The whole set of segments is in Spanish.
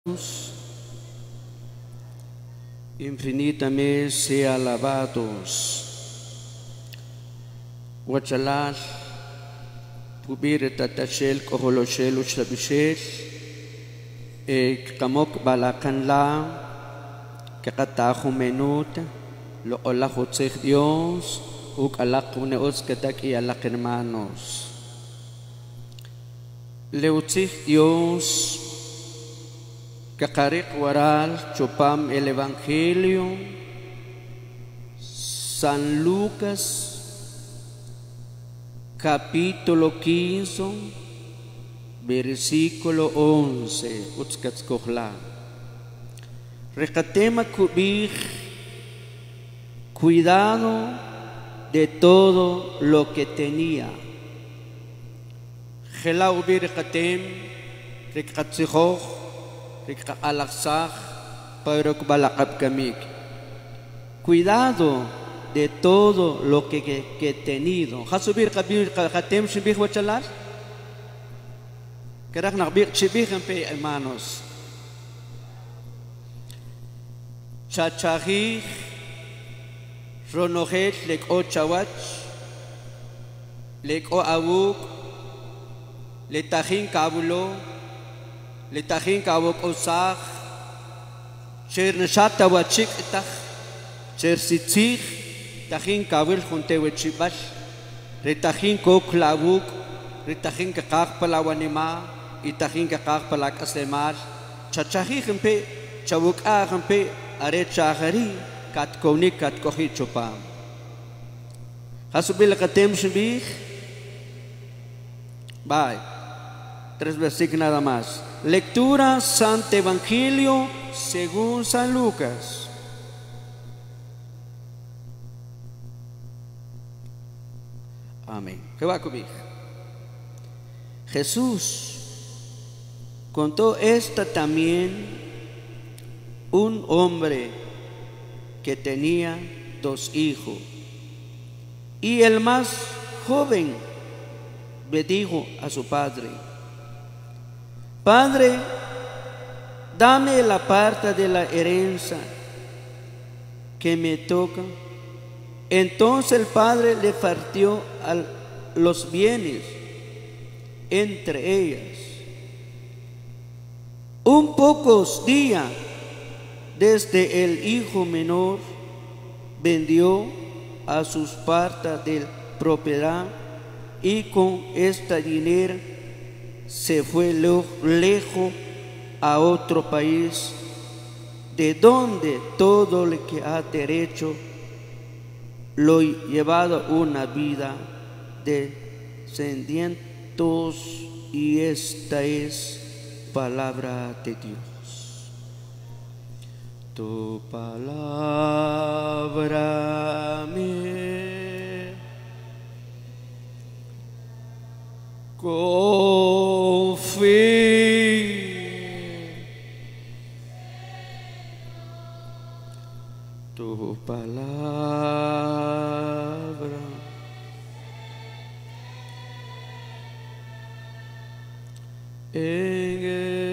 Infinitamente sea alabados. Huachalal, Pubir tatachel, koholoshel, uchlabishel, kamok balakan la, kakatajo menut, lo olajutzech Dios, ukalakune katak y alak hermanos. Leutzich Dios, Kakarik waral chupam el Evangelio San Lucas capítulo 15 versículo 11 utskatskohla recatema kubich cuidado de todo lo que tenía Gelau bir katem rekatsihoch cuidado de todo lo que he tenido. Hasubir kabir katem shibih wachalar. Kerak nakbir shibih empe hermanos. Chachahih ronohet leko chawach leko awuk letahin kabulo Letahin kawok usach, cher neshata wachik itach, cher sitzich, tahin kawil junte wechibash, retahin kok lawuk, retahin kakak palawanima, itahin kakak palakasemar, chachahih empe, chawuk empe, are chahari, kat konik kat kohit chopam. Hasubil katem shibih, bye. 3 versículos nada más. Lectura Santo Evangelio según San Lucas. Amén. Jehová conmigo. Jesús contó esta también un hombre que tenía 2 hijos. Y el más joven le dijo a su padre: Padre, dame la parte de la herencia que me toca. Entonces el padre le partió los bienes entre ellas. Un pocos días desde el hijo menor vendió a sus partes de propiedad y con esta dinero se fue lejos a otro país, de donde todo el que ha derecho lo llevado una vida de descendientes, y esta es palabra de Dios. Tu palabra me tu palabra en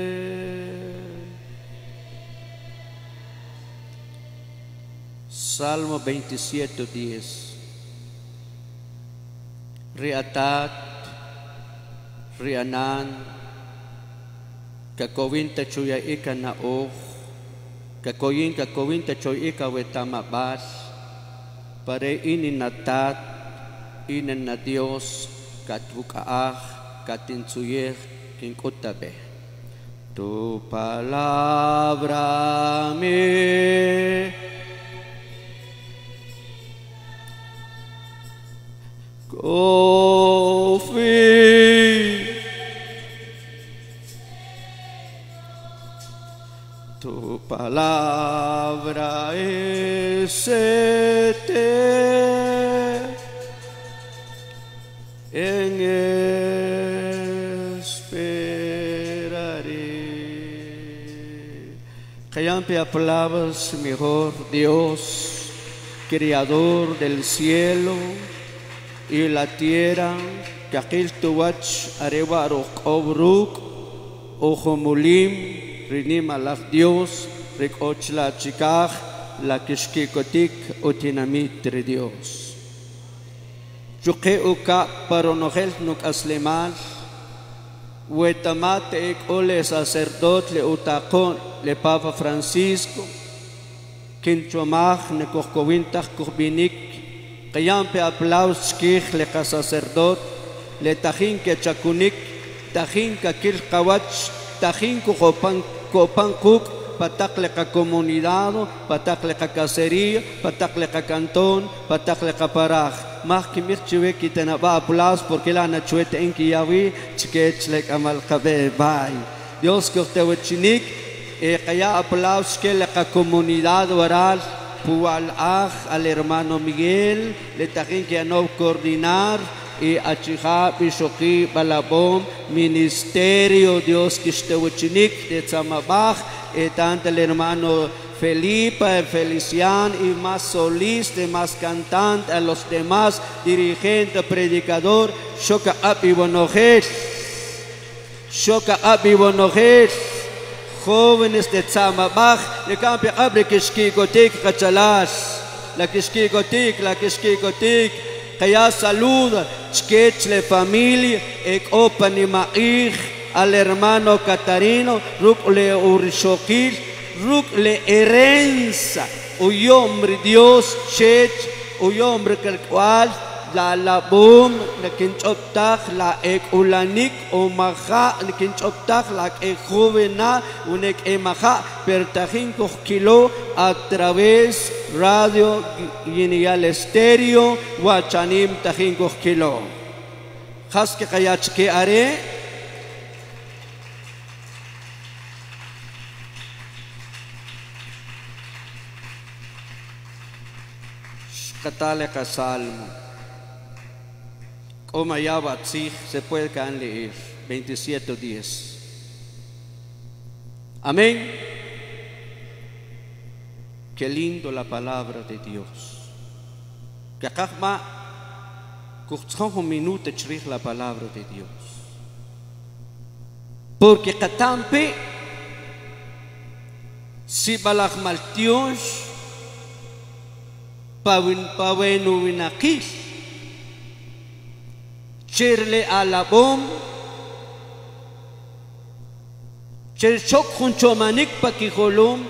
Salmo 27:10. Riatat Rianan kakowin tachuya ika na kakowin tachuya ika wetama bas pare ininatat inan na Dios katbukaah katinsuyeh kinkutabe. Tu palabra me Tu palabra es en esperaré. Que palabras mejor Dios, creador del cielo y la tierra, que aquel tuwach arewa arok obruk, ojomulim, rinima la Dios, recochla chikaj, la kishkikotik utinamitri Dios. Chuke uka paronogel nuk aslemal, huetamate ek ole sacerdote le utacon le Papa Francisco, quinchomaj ne kohkowintach kohbinik, kayampe aplaus kich le sacerdote, le tajin ke chakunik, tajin ka kil kawach, tajin kopan kuk, patakle ka comunidad, patakle ka caserío, patakle ka cantón, patakle ka paraj. Más que mir chuve que te va aplausos porque la nachuete en que ya vi, chiquech amal cabe bay. Dios que te chinik, kaya aplausos que la comunidad oral, pual al hermano Miguel, le tajin que no coordinar, y achija bishoki balabom, ministerio Dios que te chinik, de Tzamabach, tanto el hermano Felipe, Feliciano y más solista, más cantante, a los demás dirigentes, predicador, Shoka Abibonojet, jóvenes de Tzamabach, le cambia abre Kishkikotik, Kachalas, la Kishkikotik, Kaya saluda, Chkechle familia, Ek Opanima'ich, al hermano Catarino, Rukle Urishokil, Rukle herencia, un hombre Dios, Chech, un hombre que el cual la labum, la quinchoptach, la ekulanik, o maja, la quinchoptach, la ekjuvena, un emaja, pertajin kilo a través radio Guineal Estéreo, Huachanim tajin kilo. Haske kayach que haré. Catale Salmo. Como ya se puede leer 27:10. Amén. Qué lindo la palabra de Dios. Que acá un minuto chrich la palabra de Dios. Porque catampe si balach maltios pawenu winakis cherle alabom cher chok hunchomanik pakijolum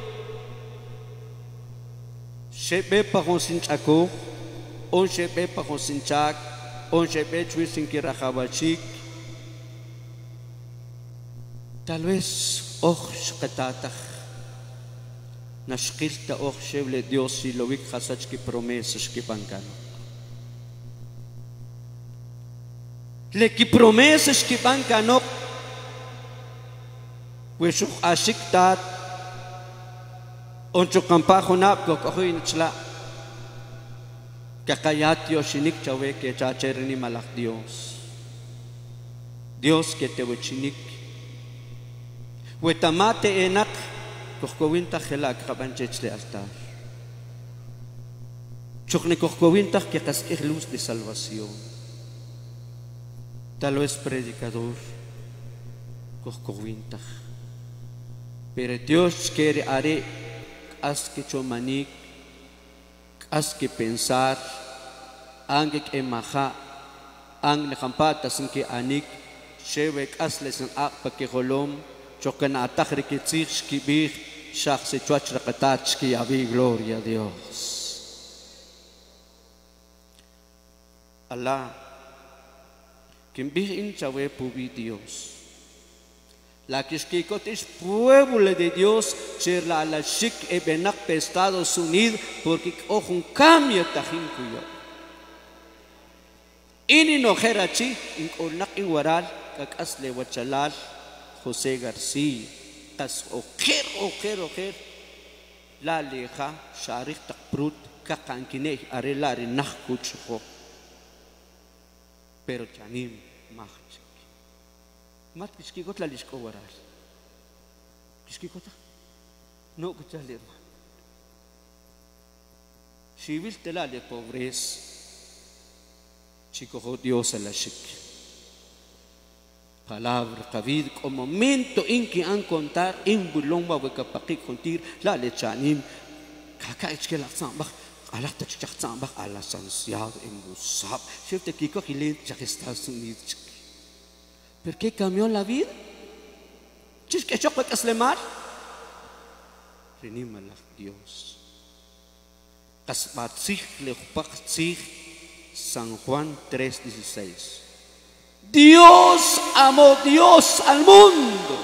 shebe pajonsinchako on shebe pajonsinchak on shebe chwisinkirakabachik tal vez shqatatach Nashkilta ochshevle Dios y lo vi hasach que promesas que bancano. Le que promesas que bancano, pues ashiktat, oncho campajo napko cohin chla, kakayat yoshinik chawe que chacherni malach Dios. Dios que te wechinik, wetamate enak. Kohkowinta gelak kabanchech de altar. Chokne kohkowinta que es luz de salvación. Tal vez predicador kohkowinta. Pero Dios quiere haré haz que chomanik, haz que pensar, ange que maha, ang nakampata sin que anik, shewek asles ng akpa que holom. Chocan atajre que tzich ki big shach se chuach rakatach ki avi gloria a Dios. Allah quien big in chawe pubi Dios. La kishkikot es pueblo de Dios cherla la shik e benak pe Estados Unidos porque un cambio tajin kuyo. Ini no herachi in onak in waral kak asle wachalal José García, tas ojer, la leja, sharich takprut, kakankineh, arelari nachkuchho. Pero chanim machik. Mat kishkikot la lishko warar. Kishkikota? No kuchalir. Shivil tela de pobreza. Chico Dios a la shik. palabra David como momento en que han contar en bulomba we kapaki contir la lechanim kaka ichke la samba ala ta chak samba ala sansiado en busab shifte kiko khile ya Estados Unidos ¿por qué cambió la vida? ¿Chis que choque kaslemar? Renimala Dios kasbatzig le patzig San Juan 3:16 Dios amó Dios al mundo,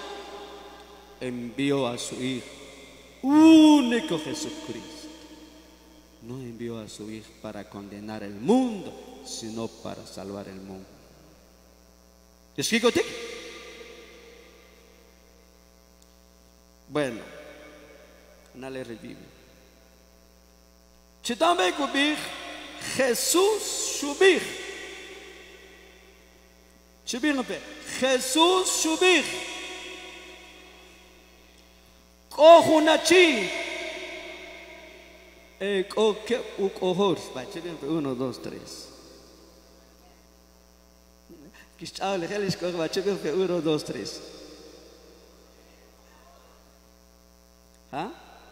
envió a su Hijo, único Jesucristo. No envió a su Hijo para condenar el mundo, sino para salvar el mundo. ¿Escuchaste? Bueno, no le revive. Chitame kubir Jesús subir. Jesús subir. Cojunachi. Coque ucohor. 1, 2, 3. Quistable, Helis coge 1, 2, 3. ¿Ah?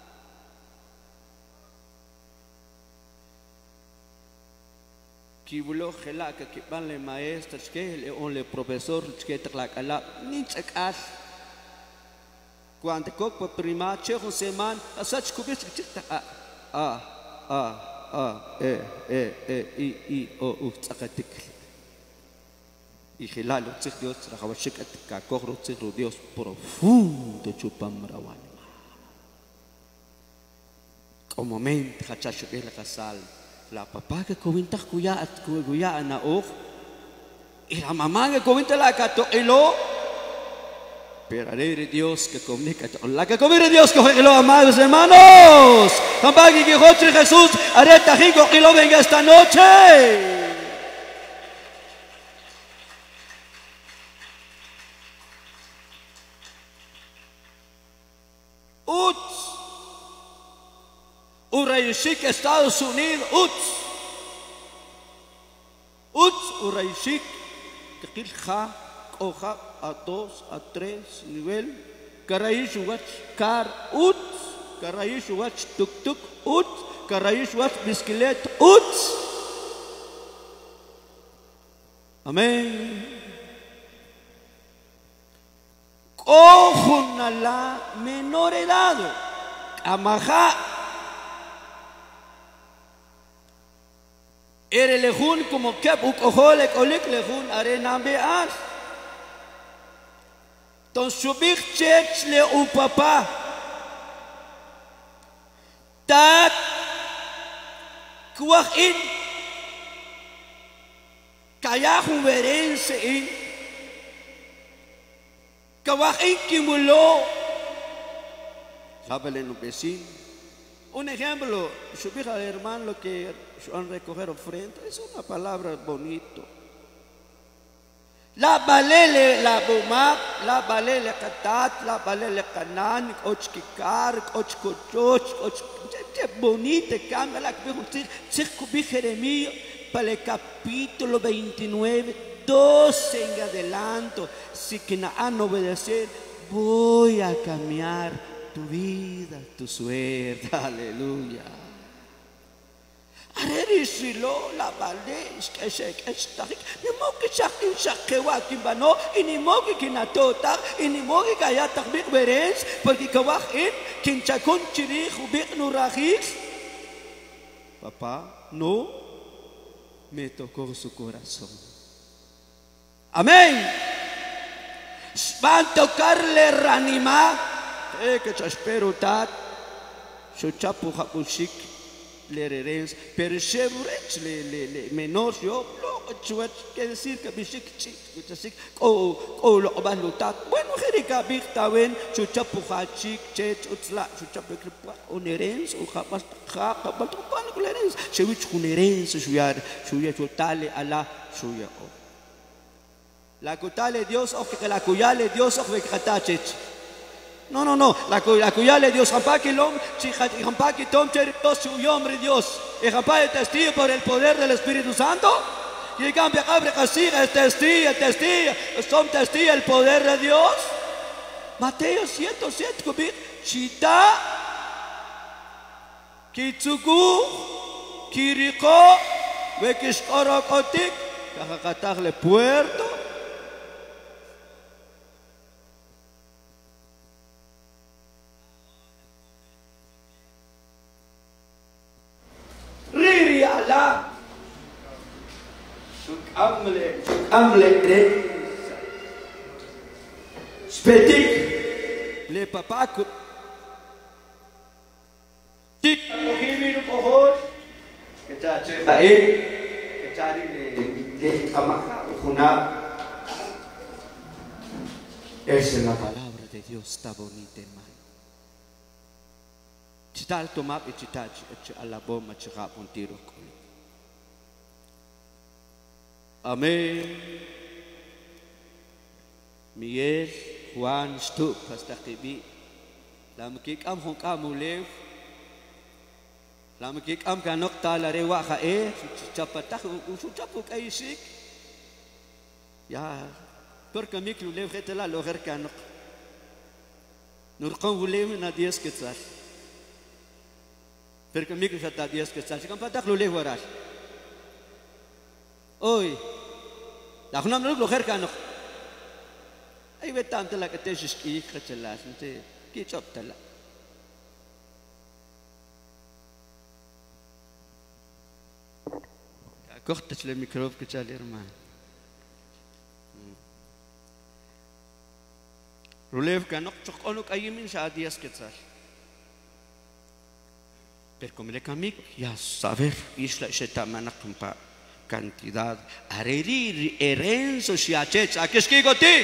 Kibulo gelaka que van le maestros que le on le profesor que traca la ni chakar cuando copo prima chejo seman asach kubis chita i o tsakatik y gelalo tsik Dios trabajashikat ka corro tsik Dios profundo chupamrawan como mente hachashu el casal la papá que comenta cuya na og y la mamá que comenta la cato elo pero alegre Dios que comunica la que comunica Dios que lo amados hermanos papá que José Jesús areta hijo que lo venga esta noche Urayshik Estados Unidos Urayshik que coja a 2 a 3 nivel Karayish watch car Karayish watch tuk Karayish watch bicicleta amén cojo la menor edad amaja Ere lejun como que bucohole colik lejun arena beas. Ton subir chech le u papa. Tat kuahin kaya huverense in kawahin kimulo. Sábele no vecino. Un ejemplo, subir al hermano lo que han recoger ofrenda es una palabra bonito. La balele la buma, la balele katat, la balele kanan, ochkikar, ochkochoch, bonita cambia la que circo Jeremías para el capítulo 29, 12 en adelanto. Si que no han obedecer, voy a cambiar tu vida, tu suerte, aleluya. Arerisilo la valdez que se está, ni moque sakin sakewa kimbano, y ni moque kinatota, y ni moque kayata big berens, porque kawahin kinchakon chiri hubik nurahis. Papá, no me tocó su corazón. Amén. Van a tocarle reanimar. Que te espero tat, su chapu hapushik le rerens, pero chevrech le menor yo lo que decir que bishik chik, o lo balutat. Bueno, jerika bikta wen su chapu hachik chech utsla su chapu kripa onerens o hapas hapa batupan kulerens, chewich kunerens suyar chutale ala suya o. La kutale Dios o que la kuyale Dios o que katachech. No, la cuyale Dios, Jampaki Lom, Jampaki Tom, Dios, su hombre Dios, y Jampaki testigo por el poder del Espíritu Santo, Llegan a abre casilla, es testigo, son testigos del poder de Dios. Mateo 107, cubir, chita, kitsuku, kiriko, vekishkorokotik, kakakatakle puerto. Riri Allah. Amle spetik le papa tik kohimi pohon kita cari le amaka una. Esa es la palabra de Dios, está bonita, hermano. Chital tomar y chital alla bomba chica un tiro. Amén. Miguel, Juan, Stup, hasta que vi. La mekik am hong kamulev. La mekik am kanok tala rewa kae. Chapatak usuchapuk aisik. Ya, porque mik lulev hetela loher kanok. Nurkon lulev na 10 quetzal. Porque mik lusata 10 quetzal. Si kampatak lulev waras. Hoy, la junam no lo hercano. Ay betam tela que te shiski khachelas, nte ki chop tela. Cortas le micro que chale hermano. Rulev kanok chok onuk ayimin sa 10 quetzal. Pero como le camik ya saber isla shetamanak kumpa cantidad arerir herenzo shiachech akishkigoti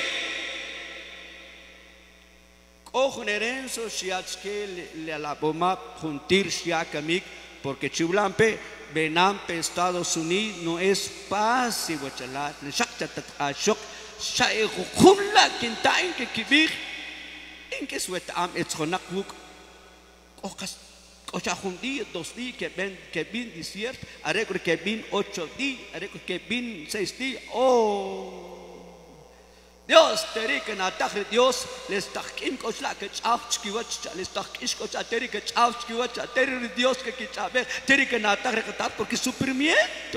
cojon herenzo shiachke le la boma juntir shiakamik porque Chulampe Benampe Estados Unidos no es fácil wachalat le shaktat ashok shae khumla kintain ke kibir en que sueta am etzonakuk okas Ocha un día, 2 días que bin 10, arreglo que bin 8 días, arreglo que bin 6 días. Oh, Dios te rica na tachre Dios les takim kochla que chafchkiwach les takish kocha teri que chafchkiwach teri Dios que kichaber teri que na tachre katat porque sufrimiento.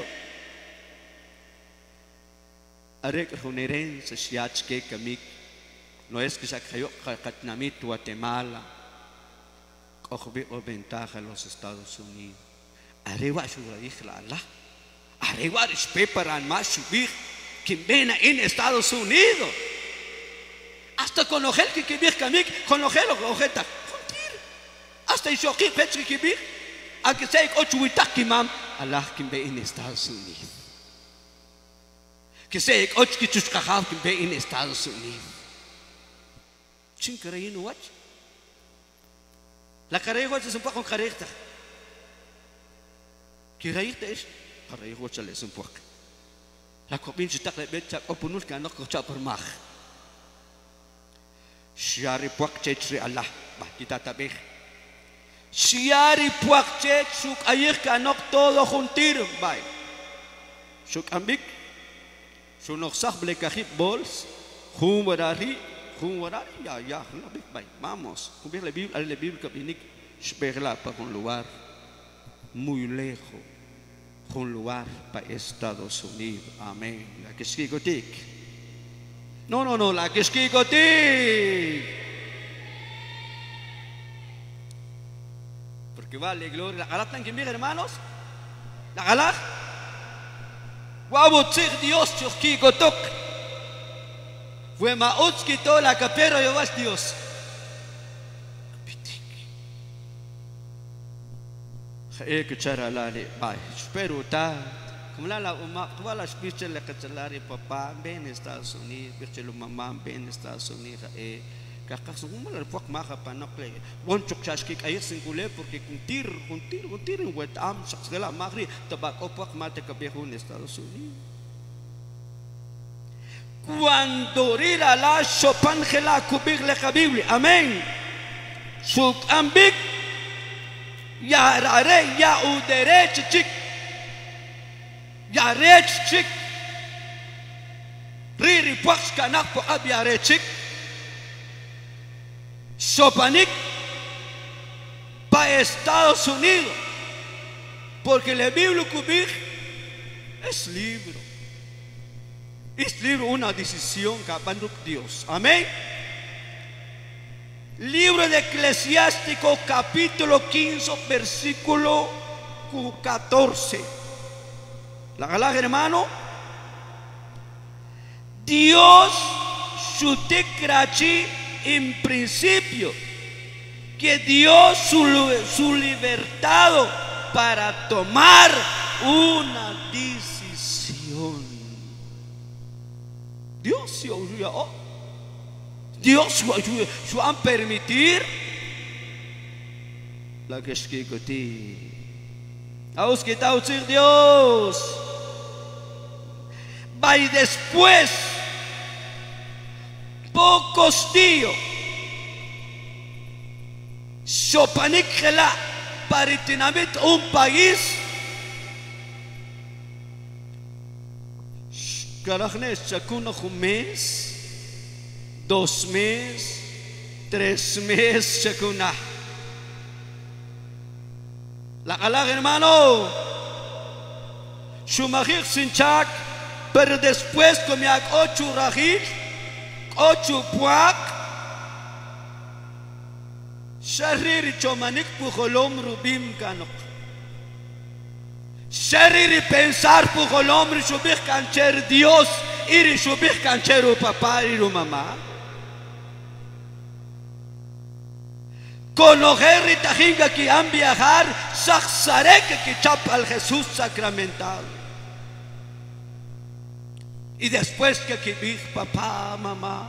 Arreglo una herencia shiach que kamik no es que se cayó katnamit Guatemala. Ojo o ventaja a los Estados Unidos. Arriba su la Allah. Arriba respetan más subir que ven en Estados Unidos. Hasta con ojel que vir camik con ojel ojeta. Hasta el shoki petri que vir. A que se ocho witakimam Allah que ven en Estados Unidos. Que se ocho que chuskahaf que ven en Estados Unidos. Chinkarayin what? La carrera es un poco con carrera. ¿Qué carrera es? Carrera es un poco. La copia se está rebelde o punus que no cocha por mag. Shiari puak chetri Allah, bah kita tabih. Shiari puak chet suk ayer que no todo juntir, bay. Suk ambik, su no sah blekahip bols, humorari. Ya, vamos. La Biblia que viene espera para un lugar muy lejos, un lugar para Estados Unidos. Amén. La que esquigotic. No, la que esquigotic. Porque vale gloria. La galat tan que mira, hermanos. La galat. Guabutzir Dios, esquigotok. Fue maots quitó la capero y vas Dios. Que chara la le, ay, espero ta. Como la toda la spiche le cachalari papá ven Estados Unidos, bichelo mamá ven Estados Unidos. Kakas como la fuck maja pa no play. One chok chashkik ayer singule porque contir en wet am saxela magri tabaco fuck mate kabehun Estados Unidos. Cuando rira la chopangela kubir le Biblia, amén. Suk ambik ya rare ya u derecho chic ya rech chic Riri puax kanak po abiarechik. Sopanik para Estados Unidos. Porque la Biblia cubrir es libro. Es libro una decisión que abandonó Dios. Amén. Libro de Eclesiástico capítulo 15 versículo 14. La galera hermano. Dios su decrachí en principio que dio su libertad para tomar una decisión. Dios se ayuda. Dios se ayuda. Se va a permitir la que es que ti. Aos que tal Dios. Va y después pocos días Sopanik gela paritinamit un país Carajnes chacuna un mes 2 meses 3 meses chacuna la galag hermano Shumahir sinchak pero después comía 8 rajil 8 puak Shariri chomanik pujolom rubim kanok Shariri pensar pujolom rishubih cancher Dios iri shubih cancher u papá y u mamá Conocer y tajinga que han viajar saxareke que chapa al Jesús sacramental y después que vi papá, mamá,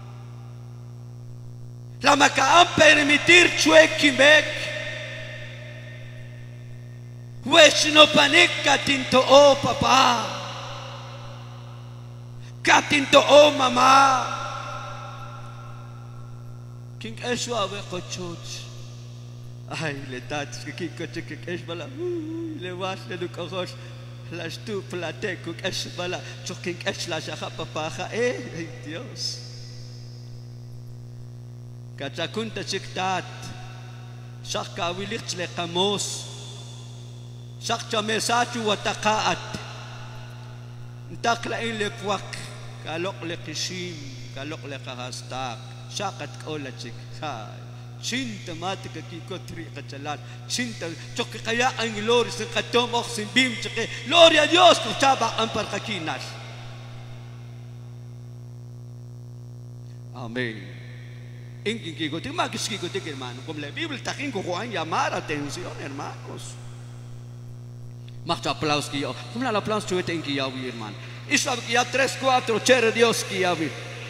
la maca permitir chuequimek, pues no panik katinto oh papá, katinto oh mamá, king eswa we cochuch, ay le tats que coche que es bala, le vas le ducajos. Las tu plate cook es bala choking es la jaja papaja Dios kachakунta chiktat shaka wilich le qamos shakcha mesachu wataqaat ntakla in le puak kalok le qishim kalok le qahastak shakat kola chik Chinta matika kiko tri kachalat chinta choque kaya ang gloria sin katom ok sin bim choque gloria a Dios con chaba ang parkakinas. Amén. Ingin kiko tik magis kiko tik hermano como la Biblia takin ko kuan llamar atención hermanos. Macht aplausos que yo. Como la aplausos chuete en que yo hermano. Isla que ya 3 4 chere Dios que ya vi.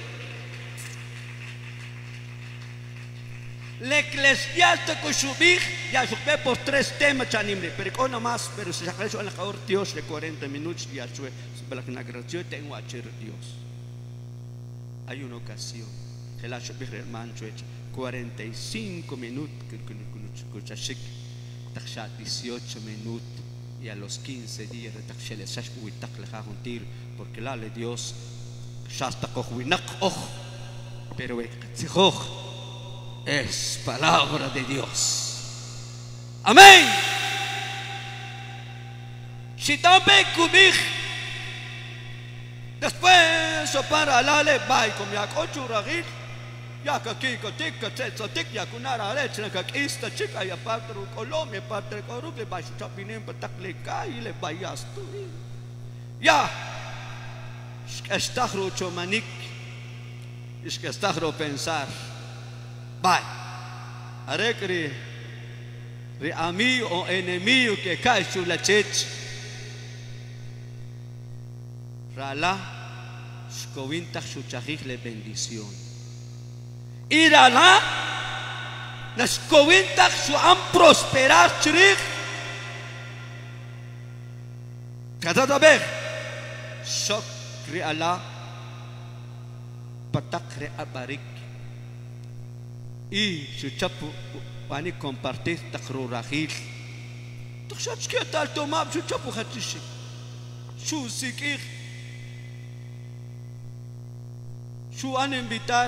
El Eclesiástico subir ya supe por 3 temas chanimre, pero con más, pero si saca eso en la cabor Dios de 40 minutos ya sube, para que la gracia tengo a hacer Dios. Hay una ocasión que la subir hermano 45 minutos que escucha taxa 18 minutos y a los 15 días de taxa le sash uy tak le un tiro porque la le Dios ya está cojuinak ojo, pero es palabra de Dios. Amén. Si también cubij después para la le vai como ya cochu ragil ya que aquí cotic que ya kunara leche que esta chica ya parte de Colombia parte de Colombia vai su chapinen patak le kai le vayas tú ya está rocho manik es que está ro pensar Vai, arekri, re amigo o enemigo que cae su la chech. Rala, scovinta su chajij le bendición. Y rala, nascovinta su am prosperar chirij. Cada vez, sok re ala, patak re abarik. Y su chapu van a compartir takrurajil. Tuxach que tal tomab su chapu hatishi. Su sikir. Chu an invitar.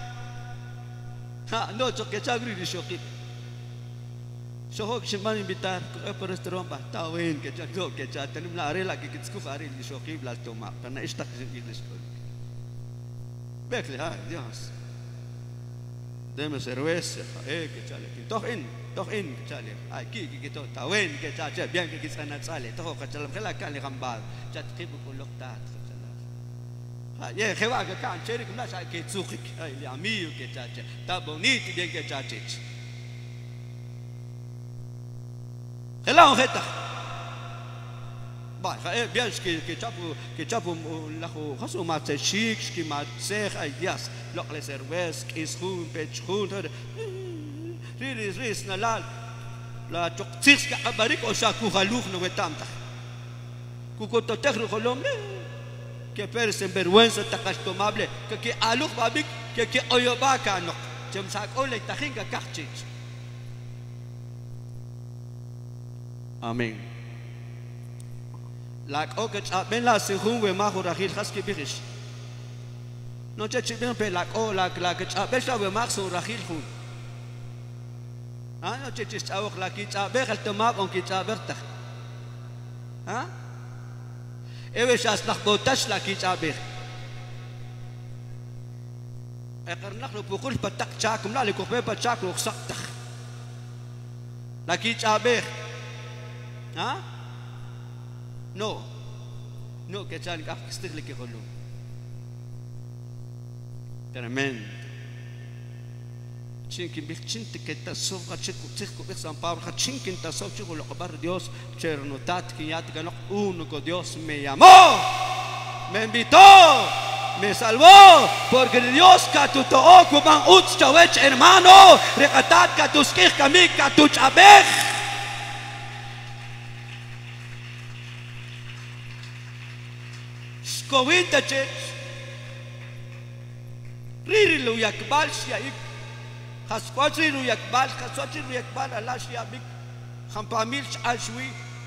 Ha, no, cho que chagri di shoki. Shohok shiman invitar, por restaurant ba, tawin que chagdo que cha tenim la arela que kitsku fari di shoki blas toma, para esta que English. Bekle, ha, Dios. Deme cerveza, que chale, doch in, que chale. Aquí que to, tawin que cha, bien que kitsana chale, toho que chale, khela kan li gambal, chat khibu kuloktat. Je va que can cheri kuma sa que tsuki li amigo que chache ta bonito bien que chache hela on heta ba bien que chapu la ho hasu ma se chic que ma se ay dias lo le cervez que es hun pech hun ris na la choktis ka barik o sa ku haluk no vetamta ku ko to tegro kolom que per sinvergüenza takastomable que aluk babik que oyoba kanok jem sak ole tahin ka kachich amen lak okach ben la sihun we ma khurahil khaski bihish no che ben pe lak o lak cha besha we ma khurahil khun ha no che awak lak cha be khal tamab on ki cha berta ha ewe shas nakhbotash la ki chabir eqar nakhlu bukul patak chakum la li kokbe pachak lo khsaqtakh la ki chabir ha no que chan ka khstig li ki khulu tremendo chinkin bil chinte que tasov khachiku tsiku bi San Pablo chinkin tasov chiku lo qabar Dios chernotat que yat ganok único Dios me llamó me invitó me salvó porque Dios ka tu to okuban uts chawech hermano reqatat ka tuskih kami ka tu chabeh skovita che riri lo yakbal shiaik خسواتي رو يقبل خسواتي رو يقبل الله شيابك خم باميل عشوي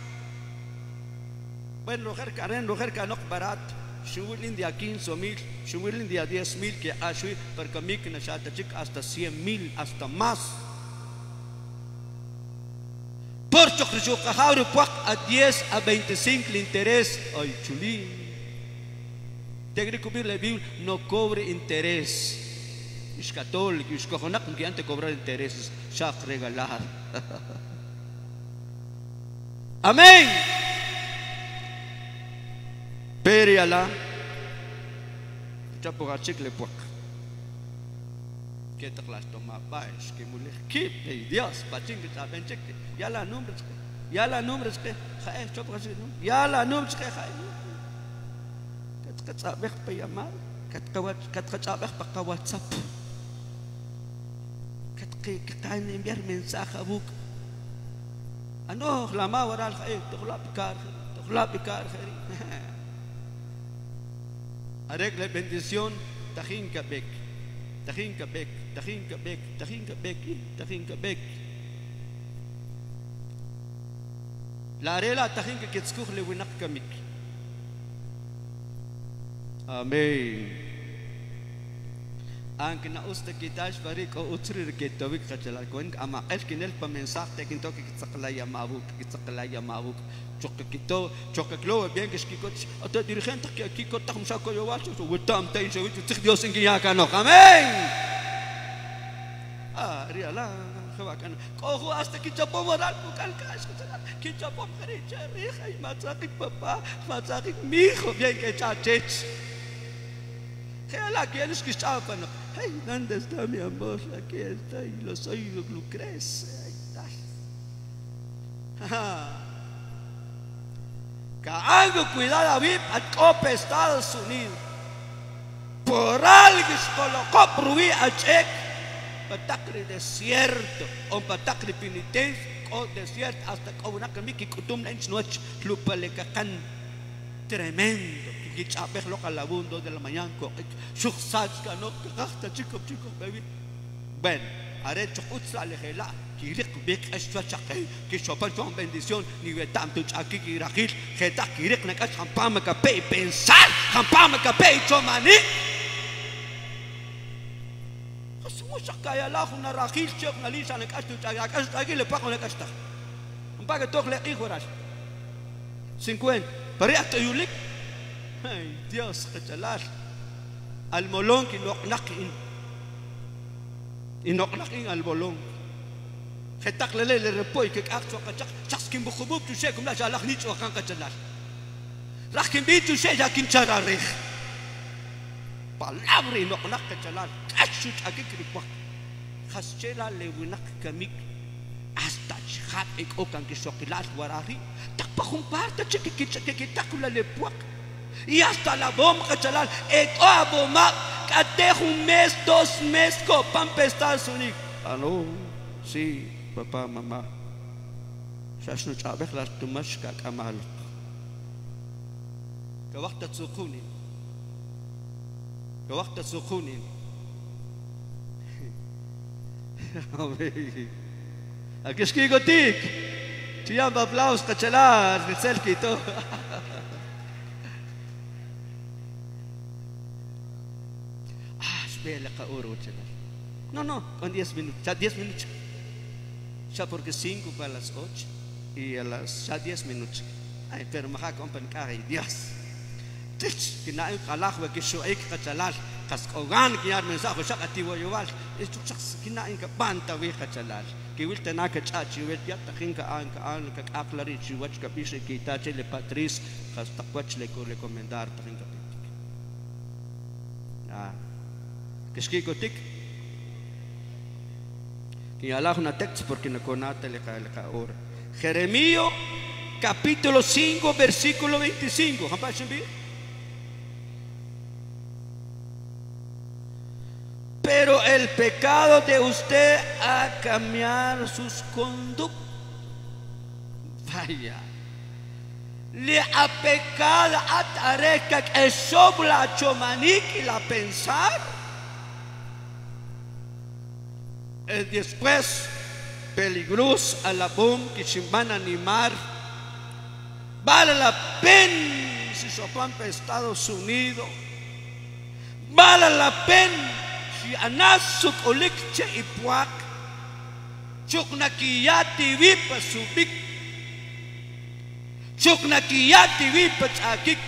وين لو غير كان نقبرات شو الانديا 15,000 شو الانديا 10,000 que عشوي porque mí que nashata chic hasta 100,000 hasta más por chocricho cajauro puak a 10 a 25 el interés ay chulín tegri cubrir la Biblia no cobre interés. Es católico, es cojonac que antes cobrar intereses, ya regalar. Amén. Periala, ya por chicle puak. Que te las toma país, que mulher, que Dios, pachín que saben cheque. Ya la nombres que, jae, yo por así, ya la nombres que jae. Que sabes para llamar, que sabes para WhatsApp. Que caen enviar mensaje a book. Ano lama waral khair tukhla pikar arek la bendición tahin kabek la rela tahin ka kitskukh le winak kamik amen. Aunque na usta kitash barik o utrir que tobik kachala koin ama elkinel pa mensaje que toque que tsaklaya mabuk chokakito chokaklo bien que skikoch ata dirigente que aquí kotam shako yowacho so wetam tain so tik Dios en ya kano amen riala khawakan ko hasta que chapo moral bukal kash que chapo khari chari khay matsaqik papa matsaqik mi hijo bien que chachech que eres que estaba no hey ¿dónde está mi amor? Aquí está y los oídos lo crece ahí está cagando cuidado a vivir a copa Estados Unidos por algo se colocó prohibir a cheque patacre desierto o patacre penitencia o desierto hasta que una camisa que cutum en noche lupa le cacan tremendo que chabeh lo calabundo de la mañana con shuksats no gasta chico baby bueno haré chukutsa le gela kirik bek ashwa chaqi que chopan con bendición ni vetam tu chaqui kirakil geta kirik na ka champama ka pe pensar champama ka pe chomani Sakaya la una rajil chok na lisa na kastu aquí le pago la casta. Un pague toque le hijoras. 50. Para hasta yulik. Ay, Dios, cachalar. Al molón que no nakin. Y no nakin al bolón. Getak le repoy que acto cachak. Chaskin bukhubub tu she kumla jalak nicho kan cachalar. Rakin bitu she ya kin chararih. Palabra y no cachalar. Cachut aquí cripa. Haschela le winak kamik. Hasta chhat ek okan que sokilas warari. Tak pa kumparta que takula le puak. Y hasta la bomba chalal, et aboma, cate un mes, 2 meses, copan pestas unik. Aló, sí, papá, mamá. Shashnu chabek las tumash kamal. Kawakta tsukuni. Kawakta tsukuni. Aquí es que gotik. Tiamba aplaus cachalar, Ritzelki todo. No, con 10 minutos, ya 10 minutos. Ya porque 5 para las 8 y a las ya 10 minutos. Ay, pero me ha acompañado, Dios. Que no hay calajue que yo hay que cachalar, cascogan que ya mensaje ya activo igual. Esto que no hay que panta vi cachalar. Que will tener que chachi, will ya tajinka an que aclarar si watch que pise que tache le Patrice, hasta watch le recomendar tajinka. Ah. Que es que gotik que Allah una texto porque no conate le ahora Jeremías capítulo 5 versículo 25 pero el pecado de usted ha cambiado sus conductas. Vaya le ha pecado a tareca que sobre la chomanik y la pensar. Después, peligroso a la bomba que se van a animar. Vale la pena si sopan para Estados Unidos. Vale la pena si anasuk olikche y puak. Chuknakiyati vipa subik. Chuknakiyati vipa chakik.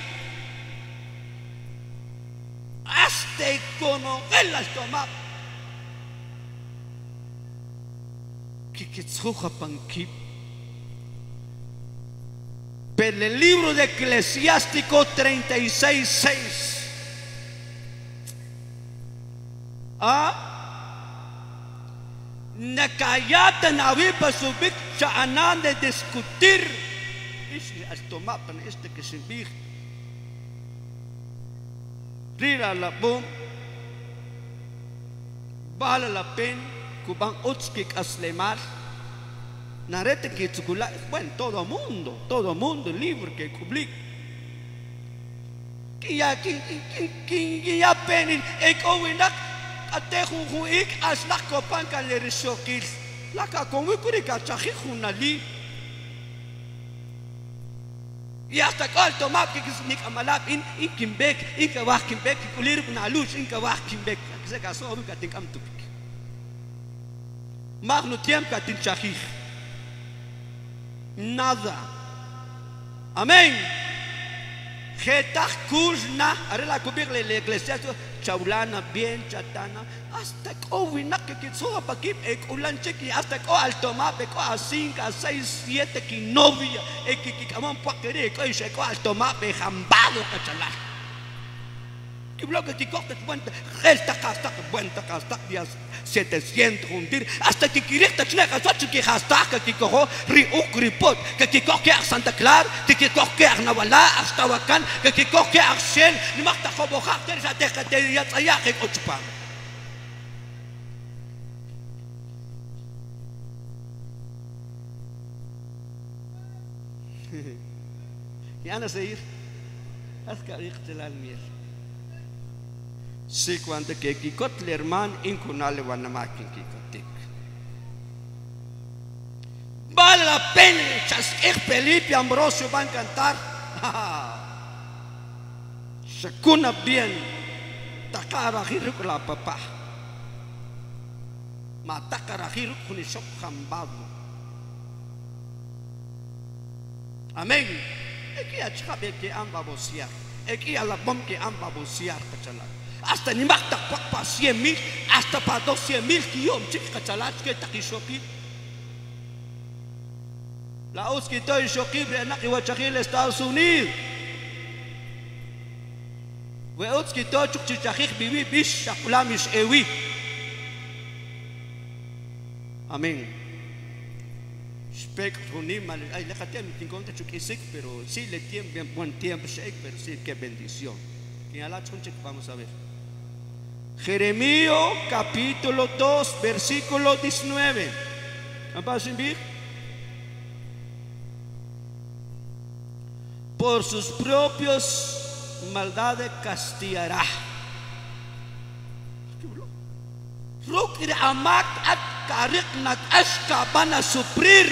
Hasta conocer las tomadas. Pero el libro de Eclesiástico 36:6 Nakayata navipa subik chaanan de discutir al tomar para este que se vir rira la bom vale la pena Kuban otskik aslemar narete que tsukula bueno todo mundo libre que publica que ya penin ekowinak atejujuik aslak kopan kalerishokil laka komukuri kachajijunali y hasta cual tomar que nik amalap in kimbek in kawah kimbek kulir na luz in kawah kimbek se casó nunca tinkam tupik magno tiempo que tinchajij nada amén Getach kuzna arela kubirle la iglesia chaulana bien chatana hasta kovina que kitsoa pakip ekulancheki hasta ko altoma ko a 5 a 6 7 ki novia que kamon pakere ko ise ko altoma be jambado kachala que bloque que corta cuenta resta hasta cuenta hasta días 700 hundir hasta que quirecta chnega sochu que hasta que cojo ri ukripot que coque a Santa Clara que coque a Nawala hasta Wakan que coque a Shell ni makta khobo khater sa deja te ya tsaya ke ochpa ya no seguir hasta que el miel si cuando que kikot lerman inkunale wanamakin kikotik vale la pena chasquer Felipe Ambrosio van a cantar se cuna bien takara la papá matakarahir kunishok hambado. Amén. Eki achkabe que amba bociar. Eki alabom que amba bociar kachala. Hasta ni makta pa 100,000, hasta para 200,000 kiyom chik kachala que takishoki. La uskito y shokibre na kiwachakil Estados Unidos. We uskito chukchichakik bibi bish shakulamish ewi. Amén. Ay, déjate mi tinconte chukisik, pero sí le tiempo buen tiempo shake, pero sí qué bendición. Vamos a ver. Jeremías capítulo 2 versículo 19. Por sus propios maldades castigará. Rukir amak at karik nat ashka van a sufrir.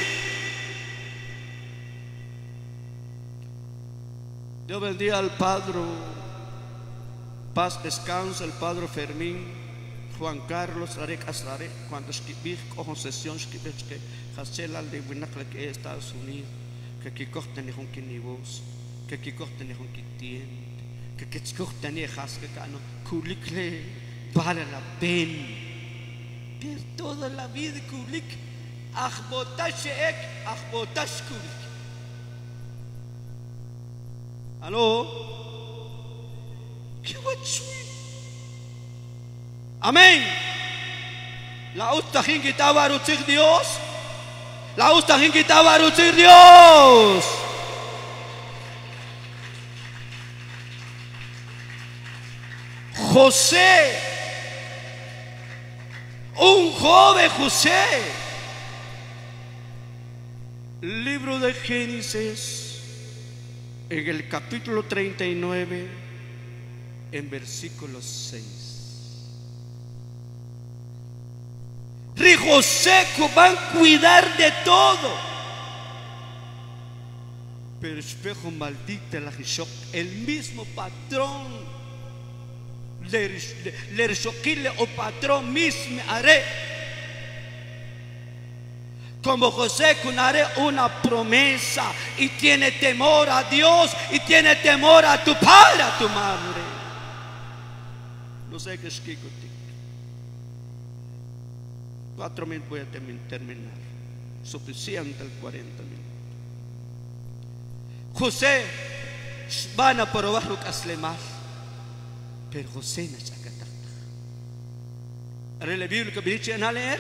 Dios bendiga al Padre, paz, descanso, el Padre Fermín, Juan Carlos, Arek Asare, cuando escribí con sesión, escribí que Hachela de Winacla que Estados Unidos, que aquí cortan con kinibos, que aquí cortan con kitien, que aquí cortan y hasque cano, kulikle, vale la pena. Per toda la vida kulik, achbotash ek, achbotash kulik. Aló, qué guachui. Amén. La ustahin kita barucir Dios. La ustahin kita barucir Dios. José, un joven José. Libro de Génesis, en el capítulo 39, en versículo 6. José van a cuidar de todo. Pero espejo maldita la Hishok, el mismo patrón le Hishokile o patrón mismo haré. Como José que haré una promesa y tiene temor a Dios y tiene temor a tu padre, a tu madre. No sé qué es que 4 minutos voy a terminar. Suficiente el 40 minutos. José van a probar lo que hace más, pero José no saca tanto. ¿Haré la Biblia que me dice en leer?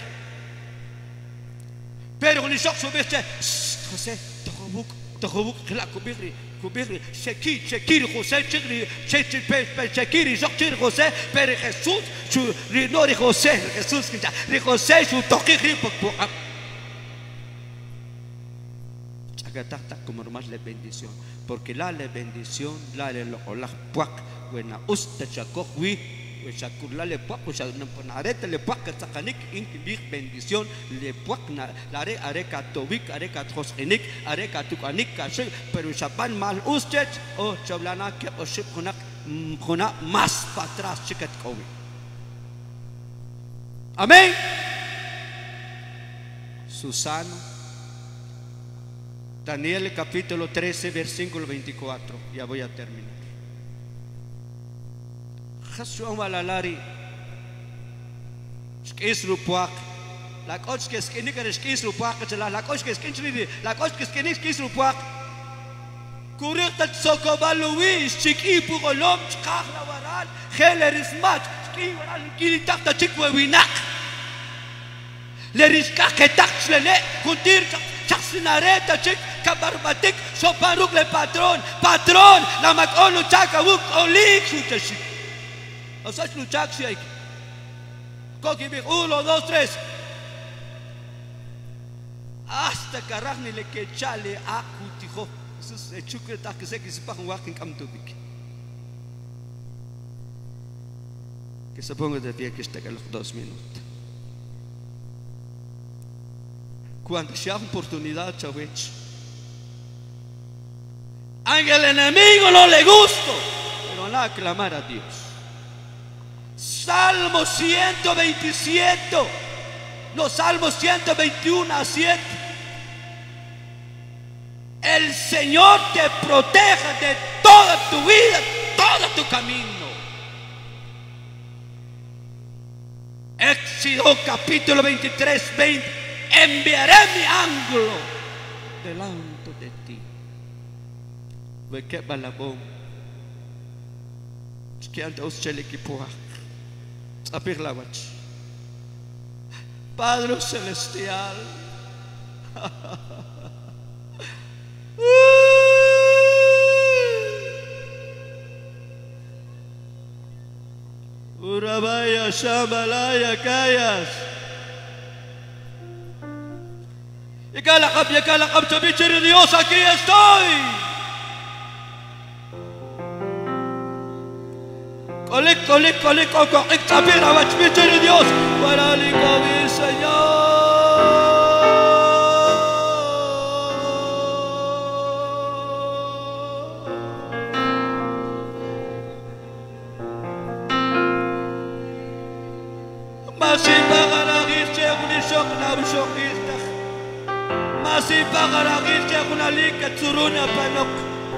Pero cuando yo subiste, José, Tohobuk, Kubiri, Shekir, José, Shekir, y José, pero Jesús, no de José, Jesús, de José, su toque, como nomás la bendición, porque la bendición, la puac, buena usta chacogui, la le puac, arete le puac, sacanik, incubir bendición, le puac, la areca tobic, areca trosenic, areca tucanik, pero chapan mal usted, o chablana que o ship con más para atrás, chicat kowi. Amén. Susano. Daniel capítulo 13 versículo 24. Ya voy a terminar. Jesús malalari. Es rupuak. La cosa que es que ni que es rupuak. La cosa que es que ni la cosa que es que ni es rupuak. Correcta socobaluis chiqui pugolom chkahla waral. Heller smat. Chiqui waral kilitakta chikwewinak. Le risca que taxlele kuntir chaksinareta chik. Kabarbatik, soparuk le patrón, la macon luchaca, buk, olik, suchashik. O sea, luchak si hay. Coqui, 1, 2, 3. Hasta carajni le que chale a cutijo. Eso es chucre que se pa un walking come to big. Que se ponga de pie que esté a los 2 minutos. Cuando sea oportunidad, chavech. Aunque el enemigo no le gusta, pero nada, clamar a Dios. Salmo 127, Los Salmos 121:7. El Señor te proteja de toda tu vida, todo tu camino. Éxodo capítulo 23:20. Enviaré mi ángel delante de ti. Ve que balabón. Que anda usted equipo. Apir la wach. Padre celestial. Urabaya Shamalaya Kayas. Y cada de Dios, aquí estoy. Correcto, apira, bachmicho de Dios, para el mi Señor. Masih pagaragis cekuni sok na usokista. Masih pagaragis cekuna likat suruna panok.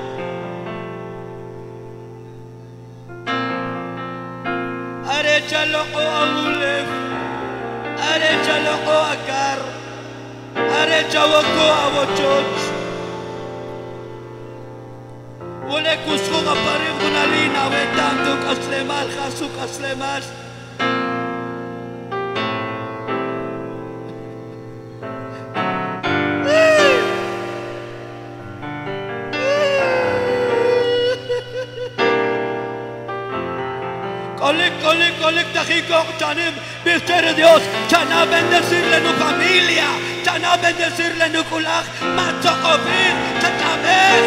Are chaloko amulef, are chaloko akar, are chawako awochoch. Wole kusko kaparin kunalina wetanto kaslemal kasuk kaslemas. Colik, tajico, chanim, misterio Dios, chana bendecirle nu familia, chana bendecirle nu kulak, macho covid, chachabes.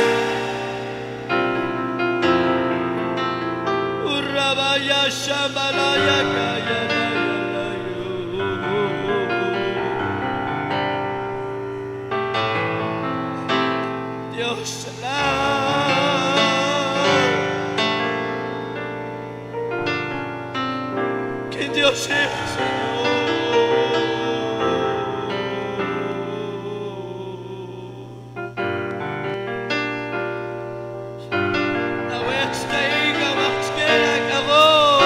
Urabaya shamalaya kaya. Dios Dios es Señor. La vuestra hija más que la acabó.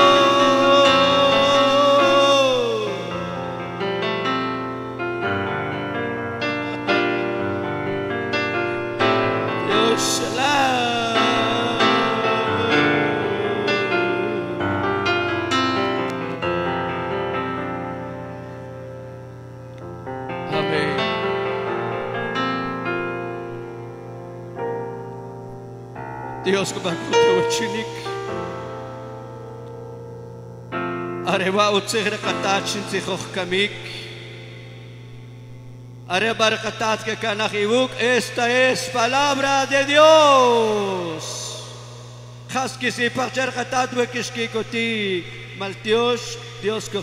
Dios Dios kebakuti uchinik. Areba utsegre katachin tzichoch kamik. Areba rekatat que kanachibuk. Esta es palabra de Dios. Haski si parcher katat wekishkikoti. Maltios Dios